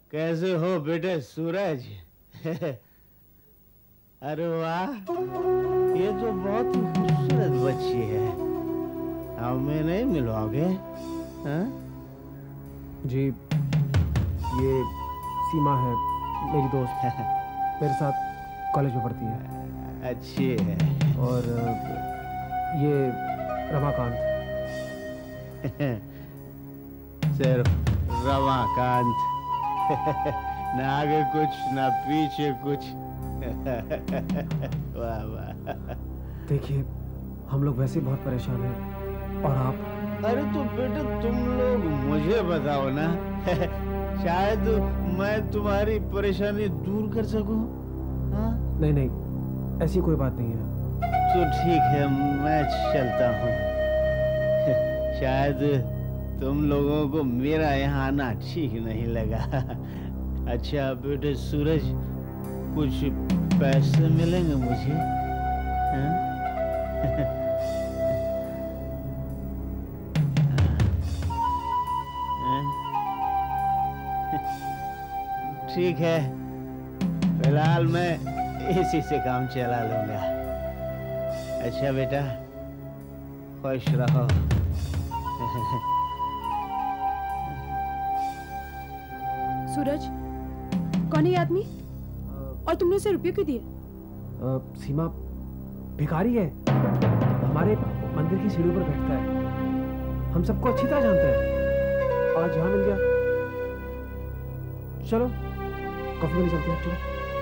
कैसे हो बेटे सूरज? अरे वाह, ये तो बहुत ही खूबसूरत बच्ची है। हमें नहीं मिलवाओगे? हाँ? जी, ये सीमा है, मेरी दोस्त है। मेरे साथ कॉलेज में पढ़ती है। अच्छी है। और ये रमाकांत। सिर्फ रमाकांत, ना आगे कुछ ना पीछे कुछ। वाह वाह। देखिए, हम लोग वैसे बहुत परेशान हैं और आप। अरे तो बेटे तुम लोग मुझे बताओ ना, शायद मैं तुम्हारी परेशानी दूर कर सकूं। हाँ? नहीं नहीं, ऐसी कोई बात नहीं है। तो ठीक है, मैं चलता हूँ। शायद तुम लोगों को मेरा यहाँ आना ठीक नहीं लगा। अच्छा बेटे सूरज, कुछ पैसे मिलेंगे मुझे? हाँ? ठीक है, फिलहाल मैं इसी से काम चला लूंगा। अच्छा बेटा, खुश रहो। सूरज, कौन है ये आदमी? और तुमने उसे रुपये क्यों दिए? सीमा भिखारी है, हमारे मंदिर की सीढ़ियों पर बैठता है, हम सबको अच्छी तरह जानता है। आज यहाँ मिल गया। चलो कॉफी में चलते हैं। चलो।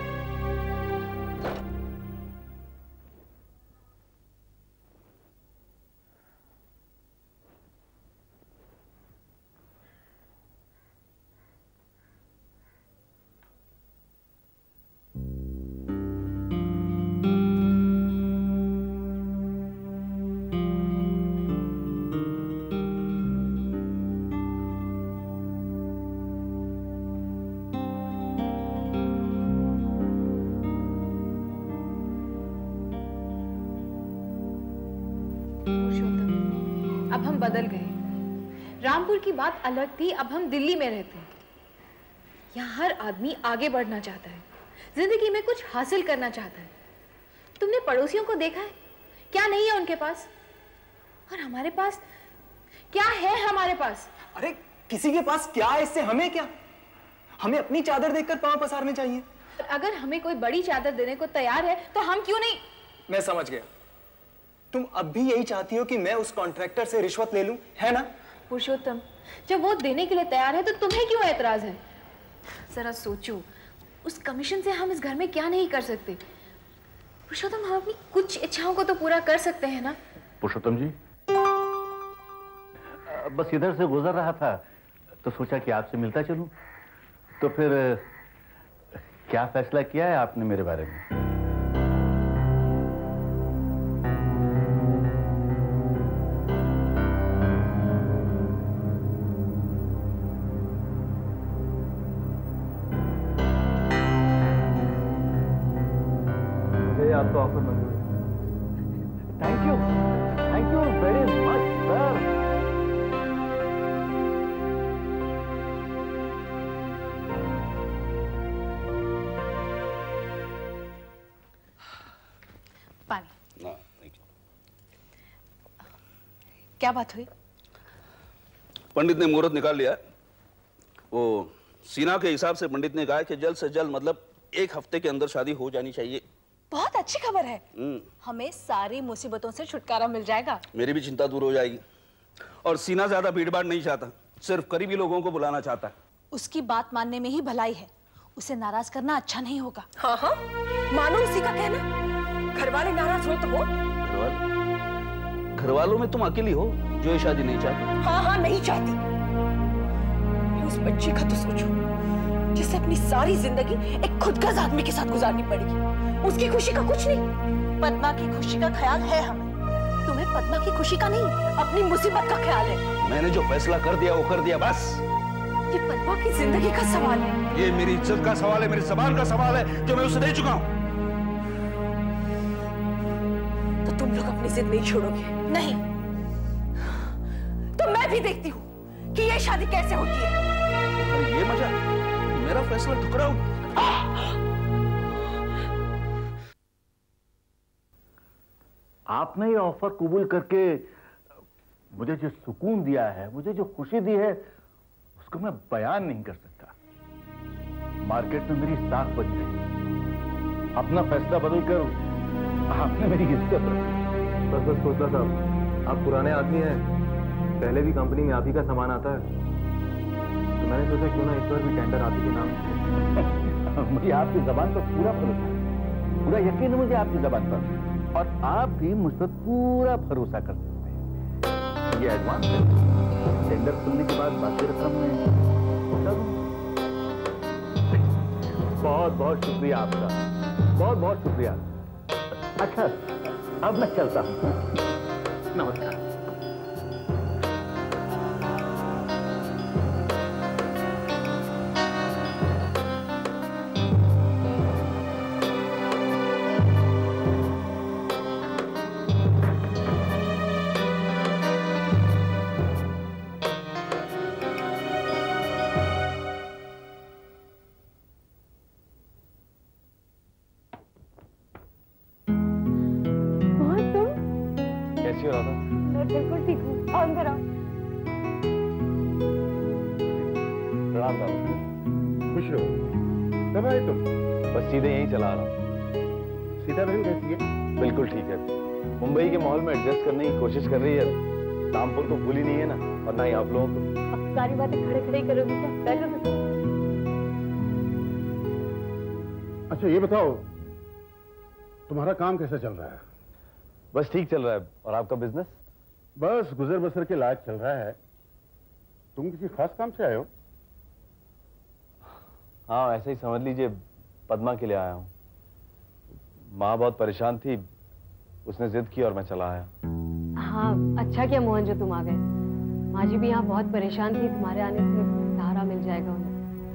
अब हम बदल गए। रामपुर की बात अलग थी, अब हम दिल्ली में रहते हैं। यहाँ हर आदमी आगे बढ़ना चाहता है, जिंदगी में कुछ हासिल करना चाहता है। तुमने पड़ोसियों को देखा है, क्या नहीं है उनके पास? और हमारे पास क्या है? हमारे पास, अरे किसी के पास क्या है, इससे हमें क्या? हमें अपनी चादर देखकर पांव पसारने चाहिए। अगर हमें कोई बड़ी चादर देने को तैयार है तो हम क्यों नहीं? मैं समझ गया, तुम अब भी यही चाहती हो कि मैं उस कॉन्ट्रैक्टर से रिश्वत ले लूं, है ना? पुरुषोत्तम, जब वो देने के लिए तैयार है तो तुम्हें क्यों ऐतराज है? जरा सोचो, उस कमीशन से हम इस घर में क्या नहीं कर सकते? पुरुषोत्तम, हम अपनी कुछ इच्छाओं को तो पूरा कर सकते हैं ना? पुरुषोत्तम जी, बस इधर से गुजर रहा था तो सोचा कि आपसे मिलता चलूं। तो फिर क्या फैसला किया है आपने मेरे बारे में? आपका ऑफर मंजूर है। Thank you very much sir. पानी। क्या बात हुई? पंडित ने मुहूर्त निकाल लिया। वो सीना के हिसाब से पंडित ने कहा कि जल्द से जल्द, मतलब 1 हफ्ते के अंदर शादी हो जानी चाहिए। बहुत अच्छी खबर है, हमें सारी मुसीबतों से छुटकारा मिल जाएगा। मेरी भी चिंता दूर हो जाएगी। और सीना ज्यादा भीड़-भाड़ नहीं चाहता, सिर्फ करीबी लोगों को बुलाना चाहता है। उसकी बात मानने में ही भलाई है, उसे नाराज करना अच्छा नहीं होगा। हाँ हाँ, मानो उसी का कहना। घर वाले नाराज हो तो हो। घर वालों में तुम अकेली हो जो ये शादी नहीं चाहती। हाँ हाँ, नहीं चाहती। उस बच्ची का तो सोचो, जिसे अपनी सारी जिंदगी एक खुदगर्ज आदमी के साथ गुजारनी पड़ेगी। उसकी खुशी का कुछ नहीं। पद्मा की खुशी का ख्याल है हमें, तुम्हें पद्मा की खुशी का नहीं, अपनी मुसीबत का ख्याल है। मैंने जो फैसला कर दिया वो कर दिया, बस। ये पद्मा की जिंदगी का सवाल है। ये मेरी इज्जत का सवाल है, मेरी ज़बान का सवाल है जो मैं उसे दे चुका हूँ। तो तुम लोग अपनी जिद नहीं छोड़ोगे? नहीं। तो मैं भी देखती हूँ कि ये शादी कैसे होती है। ये मजा, मेरा मेरा फैसला ठुकराओ। आपने ये ऑफर कबूल करके मुझे जो सुकून दिया है, मुझे जो खुशी दी है, उसको मैं बयान नहीं कर सकता। मार्केट में मेरी साख बच गई। अपना फैसला बदलकर आपने मेरी इज्जत रखी। बस खोसला साहब, आप पुराने आदमी हैं, पहले भी कंपनी में आप ही का सामान आता है, तो मैंने सोचा क्यों ना इस बार भी टेंडर आप ही के नाम। मुझे आपकी जबान पर पूरा भरोसा है, पूरा यकीन है मुझे आपकी जबान पर, और आप भी मुझ पर पूरा भरोसा कर सकते हैं। ये एडवांस है, टेंडर खुलने के बाद बाकी रकम में पहुंचा दूं। बहुत बहुत शुक्रिया आपका, बहुत बहुत शुक्रिया। अच्छा, अब मैं चलता हूँ। नमस्कार। मैं बिल्कुल ठीक हूँ। अंदर आओ। प्रणाम दादा। खुश रहो। कब आए तुम? बस सीधे यहीं चला रहा हूँ। सीता बहन कैसी है? बिल्कुल ठीक है, मुंबई के माहौल में एडजस्ट करने की कोशिश कर रही है। रामपुर को भूली नहीं है ना, और ना ही आप लोगों को। अब सारी बातें खड़े खड़े ही करोगे क्या? पहले तो अच्छा ये बताओ, तुम्हारा काम कैसा चल रहा है? बस ठीक चल रहा है। और आपका बिजनेस? बस गुजर बसर के लायक चल रहा है। तुम किसी खास काम से आए हो? हाँ, ऐसे ही समझ लीजिए, पद्मा के लिए आया हूँ। माँ बहुत परेशान थी, उसने जिद की और मैं चला आया। हाँ, अच्छा किया मोहन जो तुम आ गए। माँ जी भी यहाँ बहुत परेशान थी, तुम्हारे आने से सहारा मिल जाएगा उन्हें।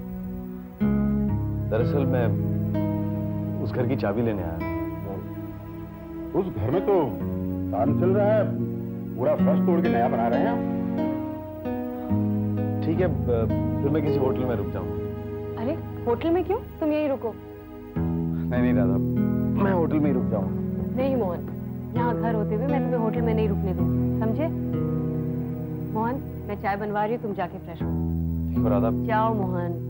दरअसल मैं उस घर की चाबी लेने आया। उस घर में तो काम चल रहा है, पूरा फर्श तोड़ के नया बना रहे हैं। ठीक है, फिर मैं किसी होटल में रुक जाऊंगा। अरे होटल में क्यों? तुम यहीं रुको। नहीं राधा, मैं होटल में ही रुक जाऊंगा। नहीं मोहन, यहाँ घर होते हुए मैं तुम्हें होटल में नहीं रुकने दूंगी, समझे? मोहन, मैं चाय बनवा रही हूँ, तुम जाके फ्रेश हो। ठीक है राधा। जाओ मोहन।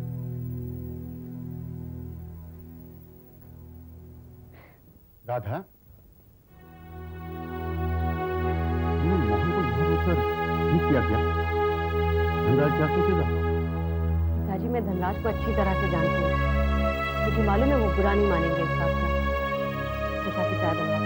राधा, तुमने मोहन को यहाँ रोककर ठीक किया क्या? धनराज क्या सोचेगा? पिताजी, मैं धनराज को अच्छी तरह से जानती हूँ, मुझे मालूम है वो बुरा नहीं मानेंगे इस बात का। तो जाके चाय बनवा।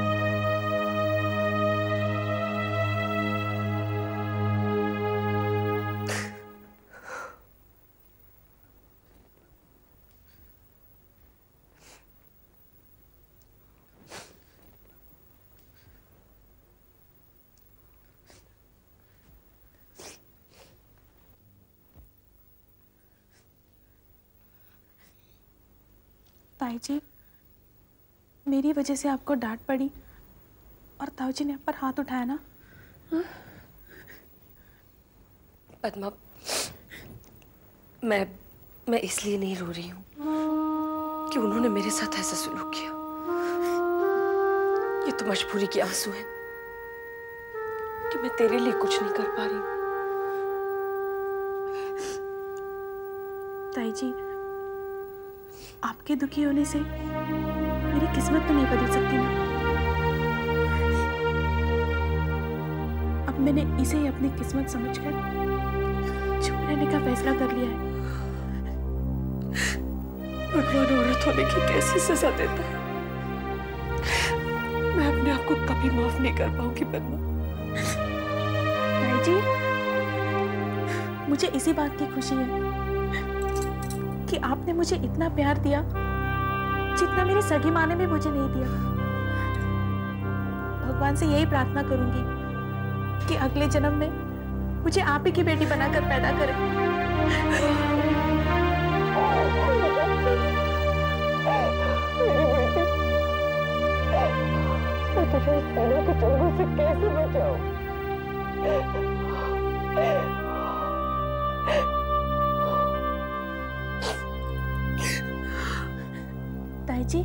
ताई जी, मेरी वजह से आपको डांट पड़ी और ताऊ जी ने आप पर हाथ उठाया ना? पद्मा, मैं इसलिए नहीं रो रही हूँ कि उन्होंने मेरे साथ ऐसा सलूक किया। ये तो मजबूरी के आंसू हैं कि मैं तेरे लिए कुछ नहीं कर पा रही हूँ। ताई जी, आपके दुखी होने से मेरी किस्मत तो नहीं बदल सकती ना। अब मैंने इसे ही अपनी किस्मत समझकर चुप रहने का फैसला कर लिया है। भगवान औरत होने की कैसी सजा देता है, मैं अपने आप को कभी माफ नहीं कर पाऊंगी पद्मा। ताई जी, मुझे इसी बात की खुशी है कि आपने मुझे इतना प्यार दिया जितना मेरी सगी माँ ने भी मुझे नहीं दिया। भगवान से यही प्रार्थना करूंगी कि अगले जन्म में मुझे आप ही की बेटी बनाकर पैदा करें। मैं तुझे इस पैरों के चंगुल से कैसे बचाऊं? जी,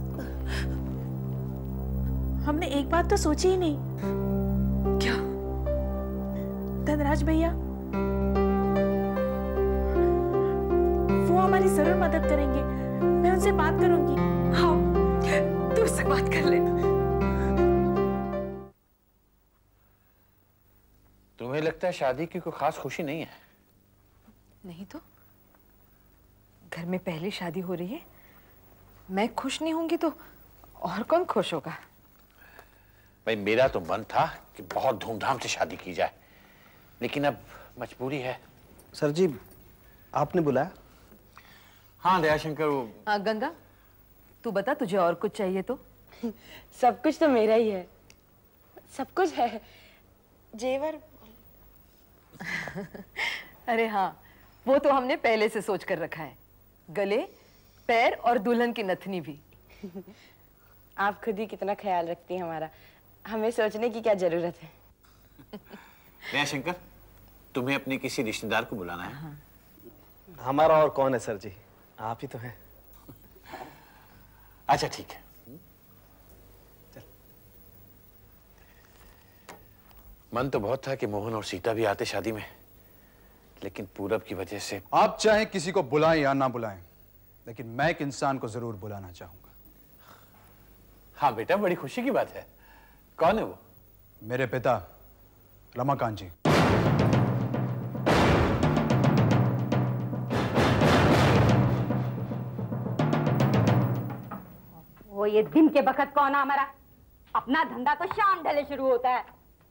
हमने एक बात तो सोची ही नहीं। क्या? धनराज भैया वो हमारी जरूर मदद करेंगे। मैं उनसे बात करूंगी। हाँ, तू उससे बात कर ले। तुम्हें लगता है शादी की कोई खास खुशी नहीं है? नहीं तो घर में पहली शादी हो रही है, मैं खुश नहीं होंगी तो और कौन खुश होगा? भाई मेरा तो मन था कि बहुत धूमधाम से शादी की जाए, लेकिन अब मजबूरी है। सर जी, आपने बुलाया? हाँ दयाशंकर, वो गंगा, तू बता तुझे और कुछ चाहिए तो? सब कुछ तो मेरा ही है, सब कुछ है। जेवर अरे हाँ, वो तो हमने पहले से सोच कर रखा है, गले, पैर और दुल्हन की नथनी भी। आप खुद ही कितना ख्याल रखती हैं हमारा, हमें सोचने की क्या जरूरत है। दयाशंकर, तुम्हें अपने किसी रिश्तेदार को बुलाना है? हाँ। हमारा और कौन है सर जी, आप ही तो हैं। अच्छा ठीक है। मन तो बहुत था कि मोहन और सीता भी आते शादी में, लेकिन पूरब की वजह से। आप चाहे किसी को बुलाएं या ना बुलाएं, लेकिन मैं एक इंसान को जरूर बुलाना चाहूंगा। हाँ बेटा, बड़ी खुशी की बात है। कौन है वो? मेरे पिता रमाकांत जी। वो ये दिन के बखत कौन है हमारा? अपना धंधा तो शाम ढले शुरू होता है।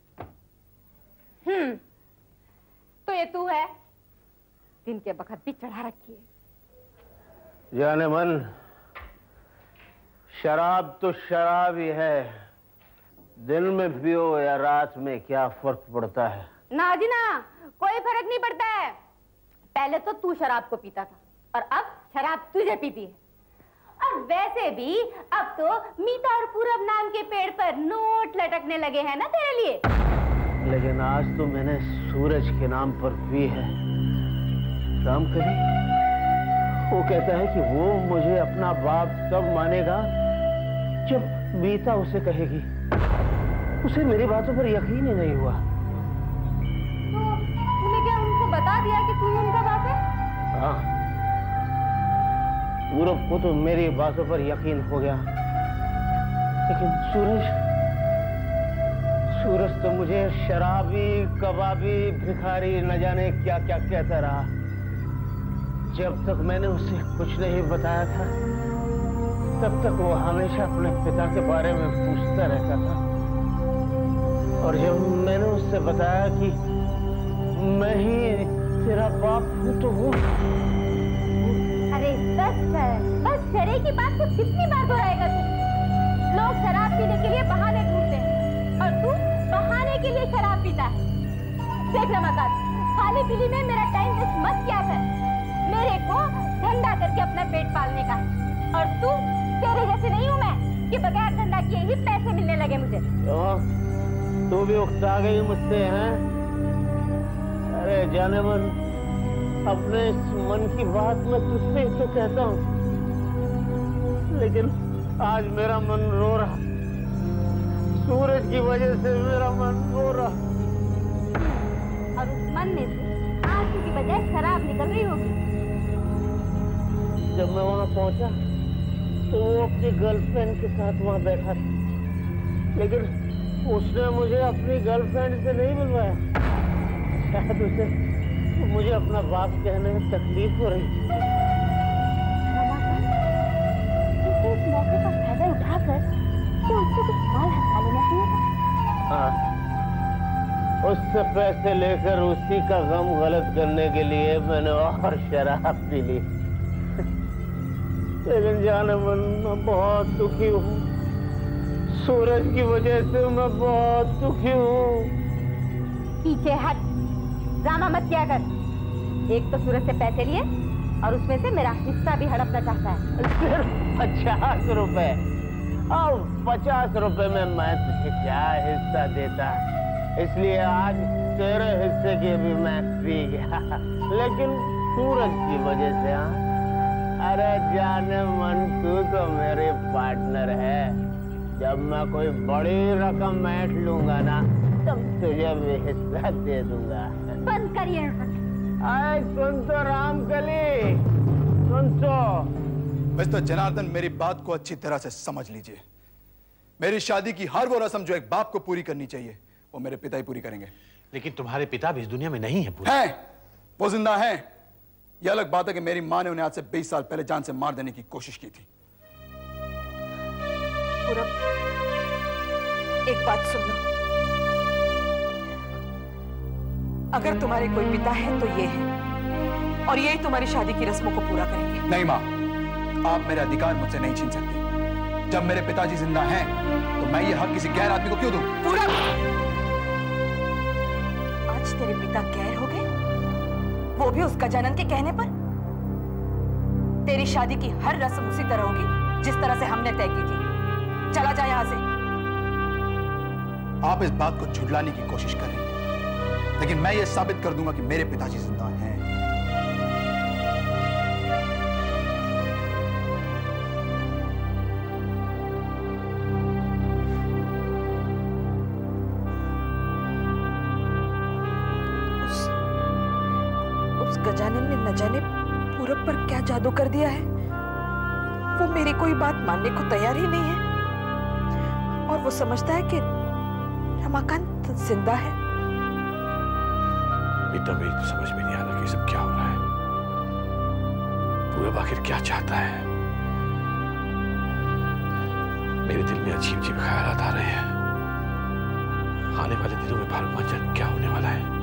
तो ये तू है? दिन के बखत भी चढ़ा रखी है। जाने मन, शराब तो शराब ही है, दिन में पियो या रात में क्या फर्क पड़ता है? ना जी ना, कोई फर्क नहीं पड़ता है। पहले तो तू शराब को पीता था और अब शराब तुझे पीती है। और वैसे भी अब तो मीता और पूरब नाम के पेड़ पर नोट लटकने लगे हैं ना तेरे लिए। लेकिन आज तो मैंने सूरज के नाम पर पी है। राम करी, वो कहता है कि वो मुझे अपना बाप तब मानेगा जब मीता उसे कहेगी। उसे मेरी बातों पर यकीन ही नहीं हुआ। तो तूने क्या उनको बता दिया कि तू ही उनका बाप है? हाँ, पूरब को तो मेरी बातों पर यकीन हो गया, लेकिन सूरज तो मुझे शराबी, कबाबी, भिखारी न जाने क्या क्या कहता रहा। जब तक मैंने उसे कुछ नहीं बताया था, तब तक वो हमेशा अपने पिता के बारे में पूछता रहता था। और जब मैंने उससे बताया कि मैं ही तेरा बाप हूं, तो वो... अरे बस करे की बात को कितनी बार दोहराएगा तू? लोग शराब पीने के लिए बहाने ढूंढते हैं और तू बहाने के लिए शराब पीता है। देख रमाकांत, खाली पीली में मेरा टाइम वेस्ट मत किया कर। मेरे को धंधा करके अपना पेट पालने का है, और तू, तेरे जैसे नहीं हूँ मैं कि बगैर धंधा किए ही पैसे मिलने लगे मुझे। तू भी उकता गई मुझसे, हैं? अरे जाने मन, अपने इस मन की बात मैं तुझसे ही तो कहता हूँ, लेकिन आज मेरा मन रो रहा। सूरज की वजह से मेरा मन रो रहा। और उस मन में से आंसू की बजाय शराब निकल रही होगी। जब मैं वहां पहुंचा तो वो अपनी गर्लफ्रेंड के साथ वहां बैठा था, लेकिन उसने मुझे अपनी गर्लफ्रेंड से नहीं मिलवाया। शायद उसे मुझे अपना बाप कहने में तकलीफ हो रही थी। इस मौके का फायदा उठाकर तो उससे कुछ माल हटा लेना चाहिए था। हाँ, उससे पैसे लेकर उसी का गम गलत करने के लिए मैंने और शराब पी ली। लेकिन जाने मन, मैं बहुत दुखी हूँ। सूरज की वजह से मैं बहुत दुखी हूँ। पीछे हट, ड्रामा मत किया कर। एक तो सूरज से पैसे लिए और उसमें से मेरा हिस्सा भी हड़पना चाहता है। सिर्फ 50 रुपए? और 50 रुपए में मैं तुझे क्या हिस्सा देता, इसलिए आज तेरे हिस्से के भी मैं पी गया। लेकिन सूरज की वजह से, हाँ? अरे जाने मन तू तो मेरे पार्टनर है। जब मैं कोई बड़ी रकम बैठ लूंगा ना तब तुझे भी हिस्सा दे दूंगा। बंद करिए। आए सुन तो रामकली, सुन तो। मिस्टर जनार्दन, मेरी बात को अच्छी तरह से समझ लीजिए। मेरी शादी की हर वो रस्म जो एक बाप को पूरी करनी चाहिए वो मेरे पिता ही पूरी करेंगे। लेकिन तुम्हारे पिता भी इस दुनिया में नहीं है। हैं, वो जिंदा हैं। यह अलग बात है कि मेरी माँ ने उन्हें आज से 20 साल पहले जान से मार देने की कोशिश की थी। पूरब, एक बात सुन लो। अगर तुम्हारे कोई पिता है तो ये है, और यही तुम्हारी शादी की रस्मों को पूरा करेंगे। नहीं माँ, आप मेरे अधिकार मुझसे नहीं छीन सकते। जब मेरे पिताजी जिंदा हैं, तो मैं ये हक किसी गैर आदमी को क्यों दूं? पूरब, आज तेरे पिता गैर हो गए, वो भी उस गजानन के कहने पर। तेरी शादी की हर रस्म उसी तरह होगी जिस तरह से हमने तय की थी। चला जा यहां से। आप इस बात को झुठलाने की कोशिश कर रही हैं, लेकिन मैं ये साबित कर दूंगा कि मेरे पिताजी जिंदा हैं। उस गजानन ने न जाने पूरब पर क्या जादू कर दिया है। वो मेरी कोई बात मानने को तैयार ही नहीं है, और वो समझता है कि रमाकांत जिंदा है। बेटा, मेरी तो समझ में नहीं आ रहा कि सब क्या हो रहा है। पूरब आखिर क्या चाहता है? मेरे दिल में अजीब अजीब ख्यालात आ रहे हैं। आने वाले दिनों में भारत क्या होने वाला है।